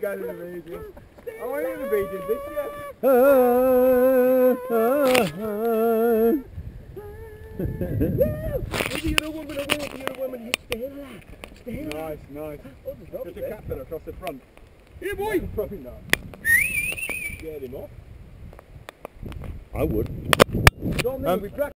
got it in the video. I want it in the video this year. Maybe you're a woman, Stay here. Nice, nice. Just a captain across the front. Here, boy! Probably not. Get him off. I would. Don't